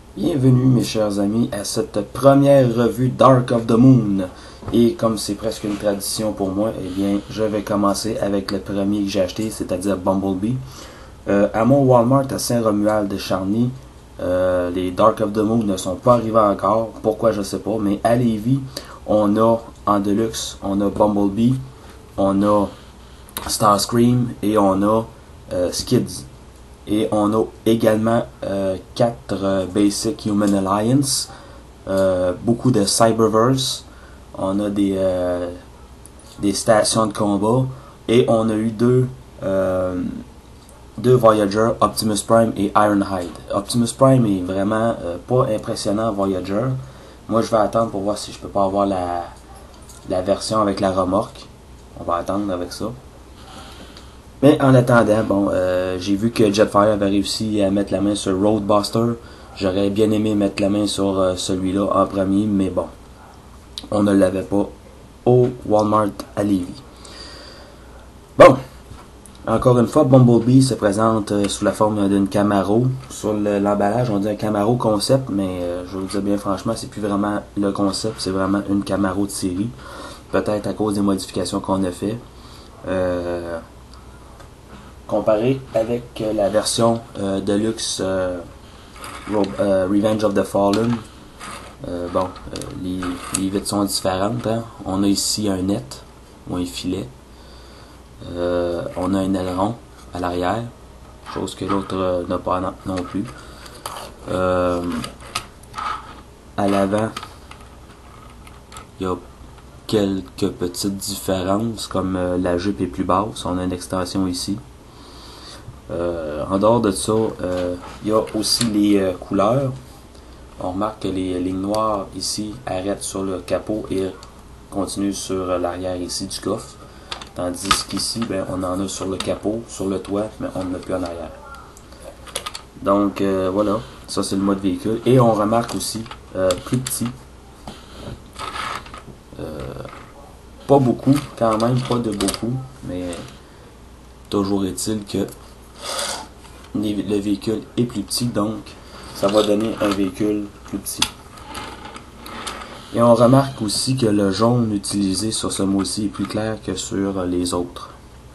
Bienvenue mes chers amis à cette première revue Dark of the Moon. Et comme c'est presque une tradition pour moi, eh bien je vais commencer avec le premier que j'ai acheté, c'est-à-dire Bumblebee. À mon Walmart à Saint-Romuald-de-Charny, les Dark of the Moon ne sont pas arrivés encore. Pourquoi je sais pas, mais à Lévis, on a en Deluxe, on a Bumblebee, on a Starscream et on a Skids. Et on a également 4 Basic Human Alliance, beaucoup de Cyberverse, on a des stations de combat, et on a eu deux Voyager, Optimus Prime et Ironhide. Optimus Prime est vraiment pas impressionnant Voyager. Moi je vais attendre pour voir si je peux pas avoir la version avec la remorque. On va attendre avec ça. Mais en attendant, bon, j'ai vu que Jetfire avait réussi à mettre la main sur Roadbuster. J'aurais bien aimé mettre la main sur celui-là en premier, mais bon, on ne l'avait pas au Walmart à Lévis. Bon, encore une fois, Bumblebee se présente sous la forme d'une Camaro. Sur l'emballage, on dit un Camaro concept, mais je vous dis bien franchement, c'est plus vraiment le concept, c'est vraiment une Camaro de série. Peut-être à cause des modifications qu'on a fait. Comparé avec la version Deluxe Revenge of the Fallen, les vitres sont différentes. Hein? On a ici un net ou un filet. On a un aileron à l'arrière, chose que l'autre n'a pas non plus. À l'avant, il y a quelques petites différences, comme la jupe est plus basse. On a une extension ici. En dehors de ça, il y a aussi les couleurs. On remarque que les lignes noires ici arrêtent sur le capot et continuent sur l'arrière ici du coffre. Tandis qu'ici, ben, on en a sur le capot, sur le toit, mais on n'en a plus en arrière. Donc voilà, ça c'est le mode véhicule. Et on remarque aussi plus petit. Pas beaucoup, quand même, pas de beaucoup, mais toujours est-il que le véhicule est plus petit, donc ça va donner un véhicule plus petit. Et on remarque aussi que le jaune utilisé sur ce mot-ci est plus clair que sur les autres.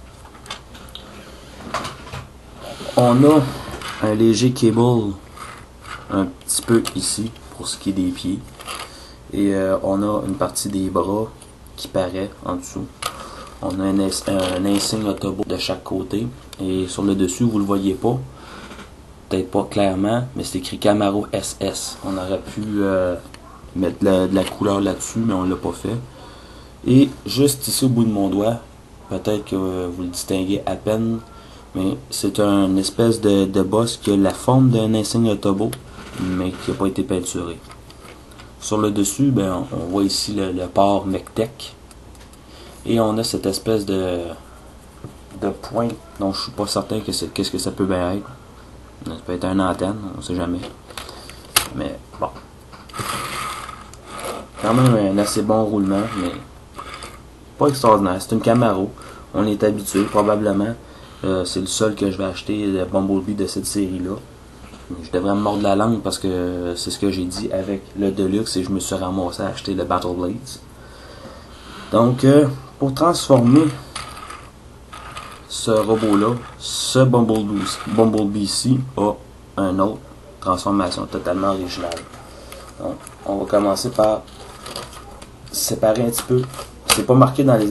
On a un léger cable un petit peu ici pour ce qui est des pieds, et on a une partie des bras qui paraît en dessous. On a un insigne Autobot de chaque côté, et sur le dessus vous le voyez pas, peut-être pas clairement, mais c'est écrit Camaro SS. On aurait pu mettre de la couleur là-dessus, mais on l'a pas fait. Et juste ici au bout de mon doigt, peut-être que vous le distinguez à peine, mais c'est une espèce de boss qui a la forme d'un insigne Autobot, mais qui n'a pas été peinturé. Sur le dessus, ben, on voit ici le port Mech-Tech. Et on a cette espèce de point dont je suis pas certain qu'est-ce que ça peut bien être. Ça peut être une antenne, on sait jamais. Mais bon. Quand même un assez bon roulement, mais pas extraordinaire. C'est une Camaro. On est habitué, probablement. C'est le seul que je vais acheter de Bumblebee de cette série-là. Je devrais me mordre la langue parce que c'est ce que j'ai dit avec le Deluxe et je me suis ramassé à acheter le Battle Blades. Donc, pour transformer ce robot-là, ce Bumblebee ici a une autre transformation totalement originale. Donc, on va commencer par séparer un petit peu. C'est pas marqué dans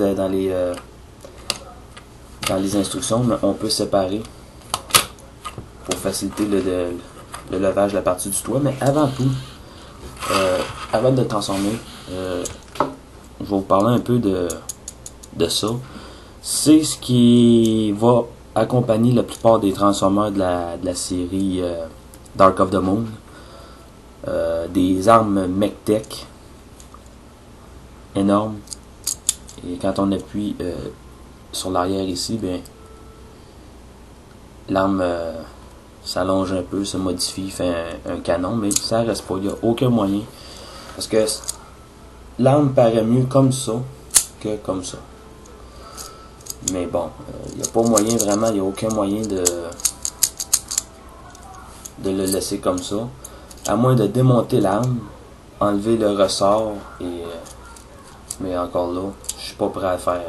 les instructions, mais on peut séparer pour faciliter le levage de la partie du toit. Mais avant tout, avant de le transformer, je vais vous parler un peu de ça. C'est ce qui va accompagner la plupart des Transformers de la série Dark of the Moon. Des armes Mech-Tech énormes. Et quand on appuie sur l'arrière ici, ben, l'arme s'allonge un peu, se modifie, fait un canon, mais ça reste pas. Il n'y a aucun moyen. Parce que l'arme paraît mieux comme ça que comme ça. Mais bon, il n'y a pas moyen vraiment, il n'y a aucun moyen de le laisser comme ça. à moins de démonter l'arme, enlever le ressort, mais encore là, je suis pas prêt à faire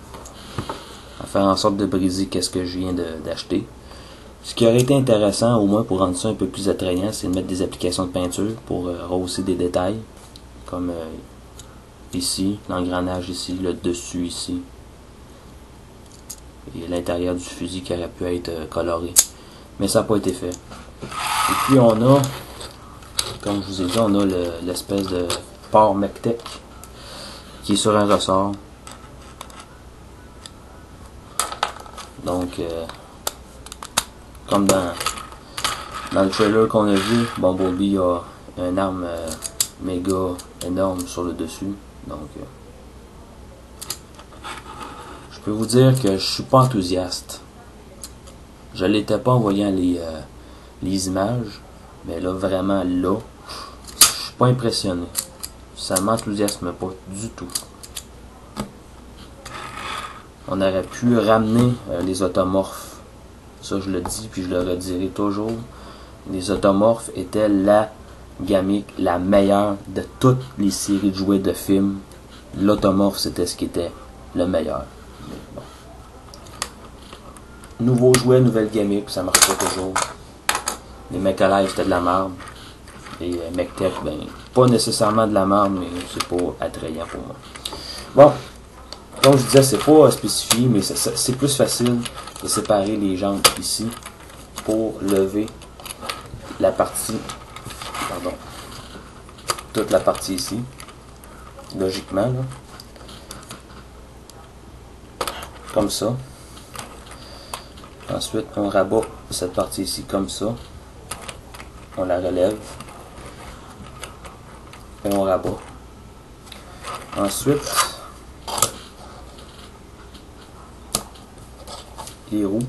en sorte de briser qu'est-ce que je viens d'acheter. Ce qui aurait été intéressant, au moins pour rendre ça un peu plus attrayant, c'est de mettre des applications de peinture pour rehausser des détails, comme ici, l'engrenage ici, le dessus ici, et l'intérieur du fusil qui aurait pu être coloré. Mais ça n'a pas été fait. Et puis on a, comme je vous ai dit, on a l'espèce de port Mectec qui est sur un ressort. Donc, comme dans le trailer qu'on a vu, Bumblebee a une arme méga énorme sur le dessus. Donc, je peux vous dire que je suis pas enthousiaste. Je l'étais pas en voyant les images, mais là, vraiment, là, je suis pas impressionné. Ça m'enthousiasme pas du tout. On aurait pu ramener les automorphes. Ça, je le dis, puis je le redirai toujours. Les automorphes étaient la gamique la meilleure de toutes les séries de jouets de films. L'automorphe, c'était ce qui était le meilleur. Mais bon. Nouveau jouet, nouvelle gamique, ça marche pas toujours. Les Mech Alive, c'était de la merde. Et Mectec, ben, pas nécessairement de la merde, mais c'est pas attrayant pour moi. Bon, comme je disais, c'est pas spécifié, mais c'est plus facile de séparer les jambes ici pour lever la partie, pardon, toute la partie ici, logiquement, là. Comme ça. Ensuite, on rabat cette partie ici comme ça. On la relève. Et on rabat. Ensuite, les roues.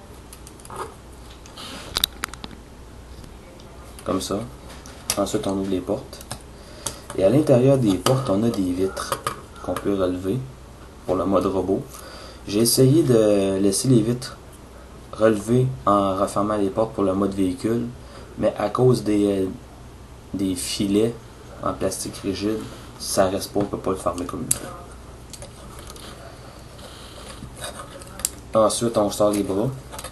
Comme ça. Ensuite, on ouvre les portes. Et à l'intérieur des portes, on a des vitres qu'on peut relever pour le mode robot. J'ai essayé de laisser les vitres relevées en refermant les portes pour le mode véhicule, mais à cause des filets en plastique rigide, ça reste pas, on peut pas le fermer comme il faut. Ensuite, on sort les bras.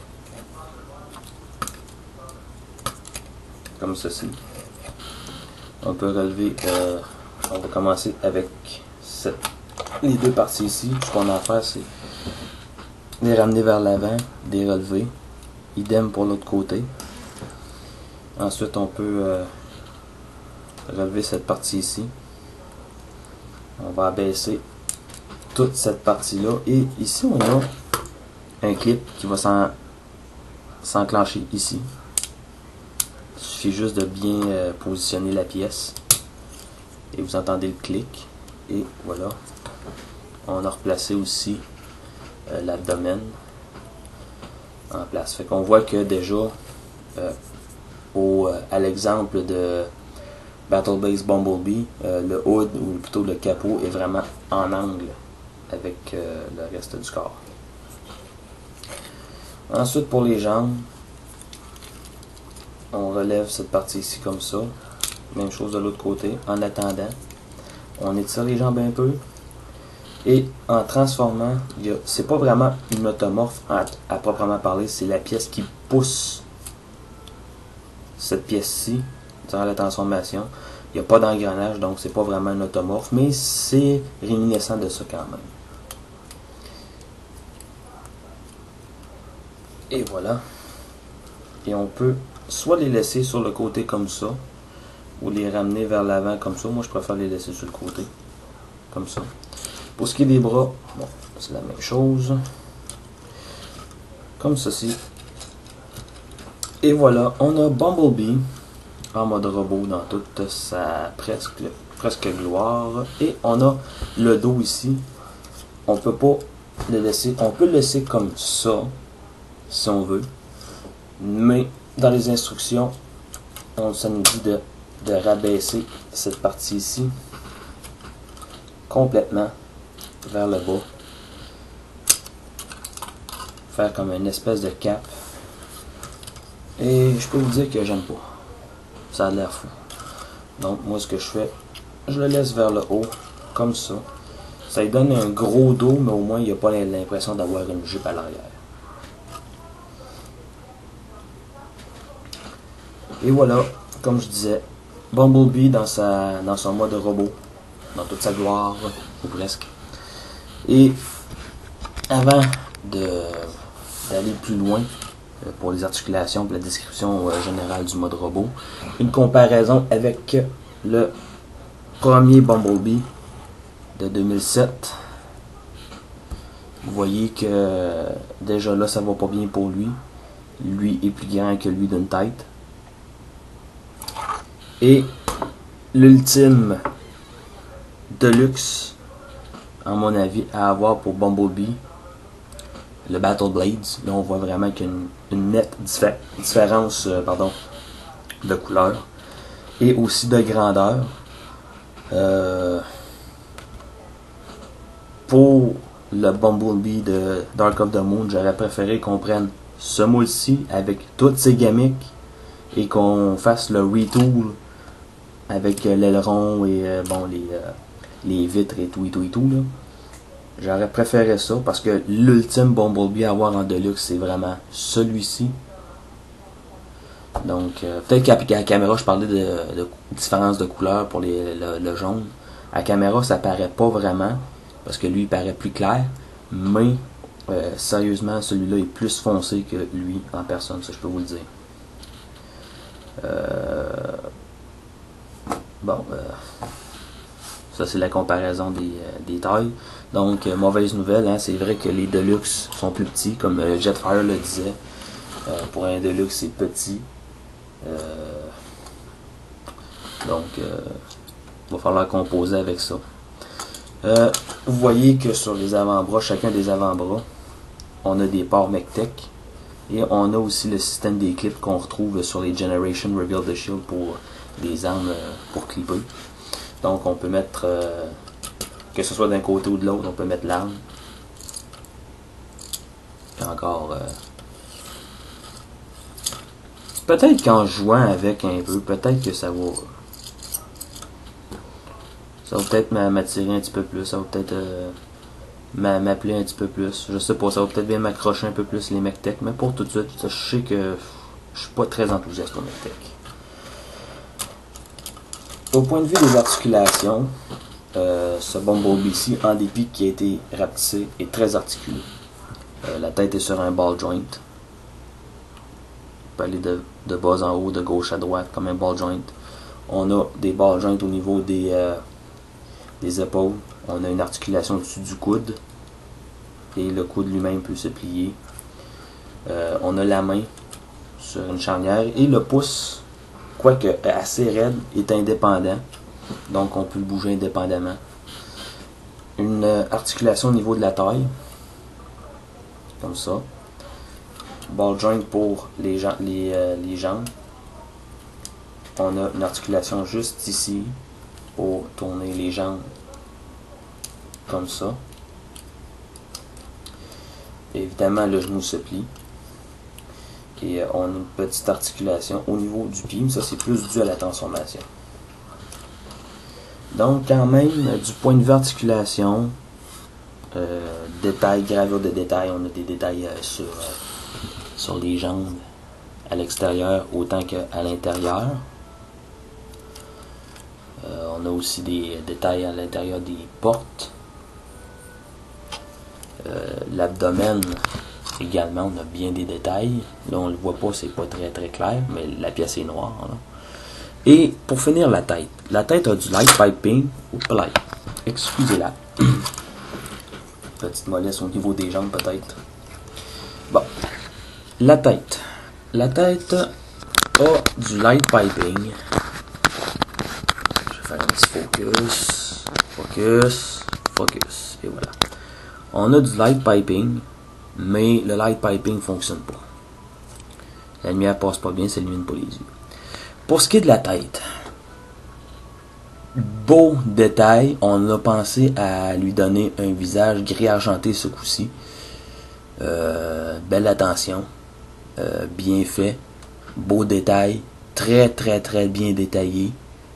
Comme ceci. On peut relever, on va commencer avec les deux parties ici. Ce qu'on a à faire, c'est les ramener vers l'avant, les relever. Idem pour l'autre côté. Ensuite, on peut relever cette partie ici. On va abaisser toute cette partie-là. Et ici, on a un clip qui va s'enclencher ici. Il suffit juste de bien positionner la pièce. Et vous entendez le clic. Et voilà. On a replacé aussi l'abdomen en place. Fait qu'on voit que déjà, à l'exemple de Battle Base Bumblebee, le hood, ou plutôt le capot, est vraiment en angle avec le reste du corps. Ensuite, pour les jambes, on relève cette partie ici comme ça. Même chose de l'autre côté. En attendant, on étire les jambes un peu. Et en transformant, c'est pas vraiment une automorphe à proprement parler, c'est la pièce qui pousse cette pièce-ci durant la transformation. Il n'y a pas d'engrenage, donc c'est pas vraiment un automorphe, mais c'est réminiscent de ça quand même. Et voilà. Et on peut soit les laisser sur le côté comme ça, ou les ramener vers l'avant comme ça. Moi, je préfère les laisser sur le côté, comme ça. Pour ce qui est des bras, bon, c'est la même chose. Comme ceci. Et voilà, on a Bumblebee en mode robot dans toute sa presque gloire. Et on a le dos ici. On peut pas le laisser. On peut le laisser comme ça, si on veut. Mais dans les instructions, ça nous dit de rabaisser cette partie ici complètement vers le bas. Faire comme une espèce de cap. Et je peux vous dire que j'aime pas. ça a l'air fou. Donc moi ce que je fais, je le laisse vers le haut, comme ça. Ça lui donne un gros dos, mais au moins il n'y a pas l'impression d'avoir une jupe à l'arrière. Et voilà, comme je disais, Bumblebee dans son mode robot, dans toute sa gloire, ou presque. Et avant d'aller plus loin, pour les articulations et la description générale du mode robot, une comparaison avec le premier Bumblebee de 2007. Vous voyez que déjà là ça va pas bien pour lui. Lui est plus grand que lui d'une tête. Et l'ultime Deluxe, à mon avis, à avoir pour Bumblebee, le Battle Blades. Là on voit vraiment qu'il y a une nette différence de couleur et aussi de grandeur. Pour le Bumblebee de Dark of the Moon, j'aurais préféré qu'on prenne ce moule-ci avec toutes ses gimmicks et qu'on fasse le retool avec l'aileron et les vitres et tout là. J'aurais préféré ça parce que l'ultime Bumblebee à avoir en Deluxe, c'est vraiment celui-ci. Donc peut-être qu'à la caméra je parlais de différence de couleur pour le jaune. À la caméra ça paraît pas vraiment parce que lui il paraît plus clair, mais sérieusement celui-là est plus foncé que lui en personne, ça je peux vous le dire. Ça c'est la comparaison des tailles. Donc mauvaise nouvelle, hein, c'est vrai que les Deluxe sont plus petits, comme Jetfire le disait. Pour un Deluxe c'est petit. Donc il va falloir composer avec ça. Vous voyez que sur les avant-bras, chacun des avant-bras, on a des ports MechTech. Et on a aussi le système des clips qu'on retrouve sur les Generation Reveal the Shield pour des armes pour clipper. Donc on peut mettre, que ce soit d'un côté ou de l'autre, on peut mettre l'arme. Et encore, peut-être qu'en jouant avec un peu, peut-être que ça va peut-être m'attirer un petit peu plus, ça va peut-être m'appeler un petit peu plus. Je sais pas, ça va peut-être bien m'accrocher un peu plus les MechTech, mais pour tout de suite, je sais que je suis pas très enthousiaste au MechTech. Au point de vue des articulations, ce Bumblebee ici, en dépit qui a été rapetissé, est très articulé. La tête est sur un ball joint. On peut aller de bas en haut, de gauche à droite, comme un ball joint. On a des ball joints au niveau des épaules. On a une articulation au-dessus du coude. Et le coude lui-même peut se plier. On a la main sur une charnière. Et le pouce, quoique assez raide, est indépendant. Donc on peut le bouger indépendamment. Une articulation au niveau de la taille. Comme ça. Ball joint pour les jambes. On a une articulation juste ici pour tourner les jambes comme ça. Et évidemment le genou se plie. Et on a une petite articulation au niveau du pied, mais ça c'est plus dû à la transformation. Donc quand même, du point de vue articulation, détails, gravure de détails, on a des détails sur les jambes à l'extérieur autant qu'à l'intérieur. On a aussi des détails à l'intérieur des portes. L'abdomen également, on a bien des détails. Là on le voit pas, c'est pas très clair, mais la pièce est noire. Là. Et pour finir la tête a du light piping. Excusez-la. Petite mollesse au niveau des jambes peut-être. Bon, la tête a du light piping. Je vais faire un petit focus, et voilà. On a du light piping, mais le light piping fonctionne pas. La lumière passe pas bien, ça illumine pas les yeux. Pour ce qui est de la tête, beau détail, on a pensé à lui donner un visage gris argenté ce coup-ci. Belle attention, bien fait, beau détail, très bien détaillé.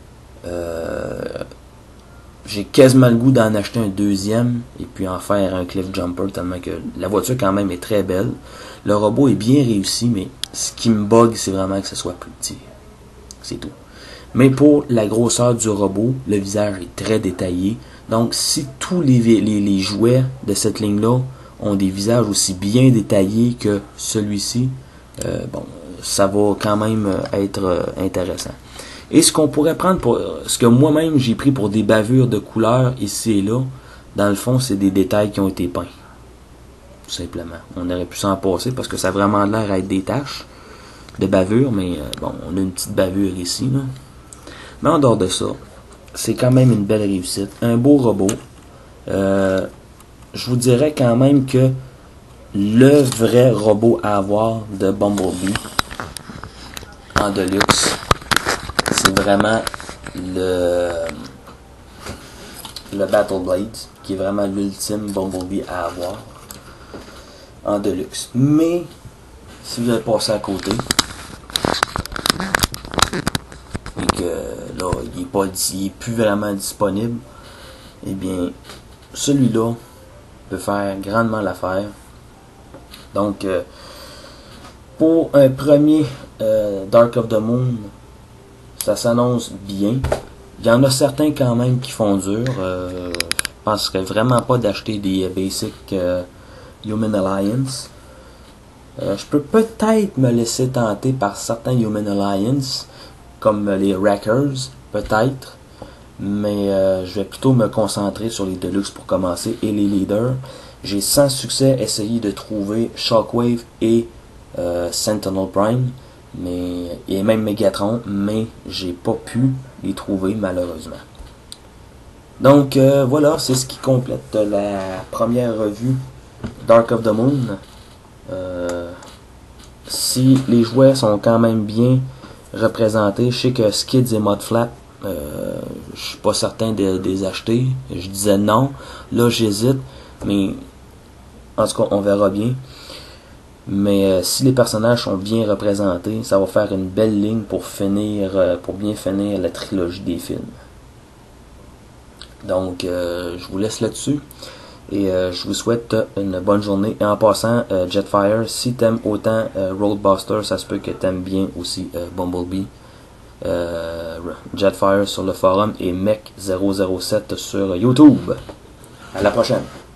J'ai quasiment le goût d'en acheter un deuxième et puis en faire un cliff jumper tellement que la voiture quand même est très belle. Le robot est bien réussi, mais ce qui me bug, c'est vraiment que ce soit plus petit. C'est tout. Mais pour la grosseur du robot, le visage est très détaillé. Donc si tous les jouets de cette ligne-là ont des visages aussi bien détaillés que celui-ci, bon, ça va quand même être intéressant. Et ce qu'on pourrait prendre pour ce que moi-même j'ai pris pour des bavures de couleurs ici et là, dans le fond, c'est des détails qui ont été peints. Tout simplement. On aurait pu s'en passer parce que ça a vraiment l'air à être des taches de bavure, mais bon, on a une petite bavure ici, là. Mais en dehors de ça, c'est quand même une belle réussite. Un beau robot. Je vous dirais quand même que le vrai robot à avoir de Bumblebee en Deluxe, c'est vraiment le Battle Blade, qui est vraiment l'ultime Bumblebee à avoir en Deluxe. Mais si vous avez passé à côté et que là il est plus vraiment disponible, eh bien celui-là peut faire grandement l'affaire. Donc pour un premier Dark of the Moon, ça s'annonce bien. Il y en a certains quand même qui font dur. Je penserais vraiment pas d'acheter des basic Human Alliance. Je peux peut-être me laisser tenter par certains Human Alliance, comme les Wreckers, peut-être. Mais je vais plutôt me concentrer sur les Deluxe pour commencer et les Leaders. J'ai sans succès essayé de trouver Shockwave et Sentinel Prime, et même Megatron, mais j'ai pas pu les trouver malheureusement. Donc voilà, c'est ce qui complète la première revue Dark of the Moon. Si les jouets sont quand même bien représentés, je sais que Skids et Mudflap, je suis pas certain de les acheter. Je disais non, là j'hésite, mais en tout cas on verra bien. Mais si les personnages sont bien représentés, ça va faire une belle ligne pour bien finir la trilogie des films. Donc je vous laisse là-dessus et je vous souhaite une bonne journée. Et en passant, Jetfire, si t'aimes autant Roadbuster, ça se peut que t'aimes bien aussi Bumblebee. Jetfire sur le forum et Mech007 sur YouTube. À la prochaine.